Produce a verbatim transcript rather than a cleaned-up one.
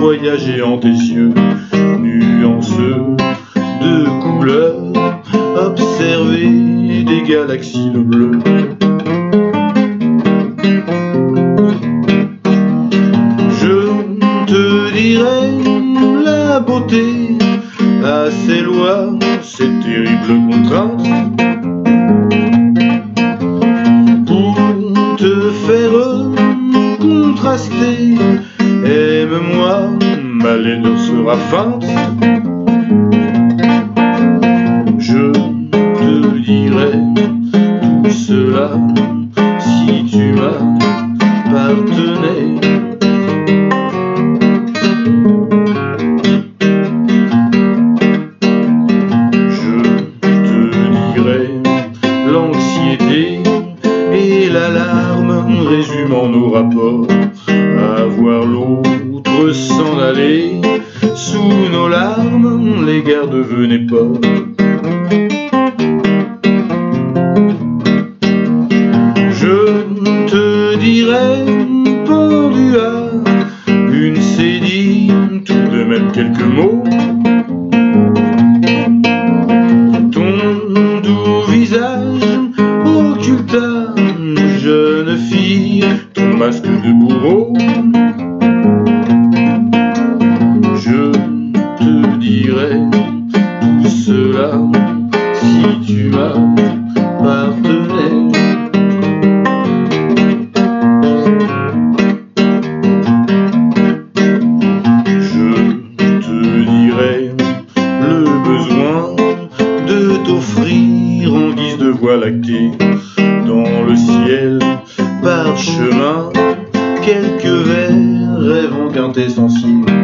voyager en tes yeux, nuanceux de couleurs, observer des galaxies de bleu. Je te dirai la beauté à ces lois, ces terribles contraintes, pour te faire contraster. Aime-moi, ma laideur sera feinte. Je te dirai tout cela si tu m'appartenais. L'anxiété et l'alarme résumant nos rapports, à voir l'autre s'en aller sous nos larmes, l'égard devenait pas. Je te dirai pendu à une cédille, tout de même quelques mots. Ton doux visage occulta, jeune fille, ton masque de bourreau. Je te dirai tout cela si tu m'appartenais. Je te dirai le besoin de t'offrir en guise de voie lactée dans le ciel parchemin quelques vers rêvant quintessentiels.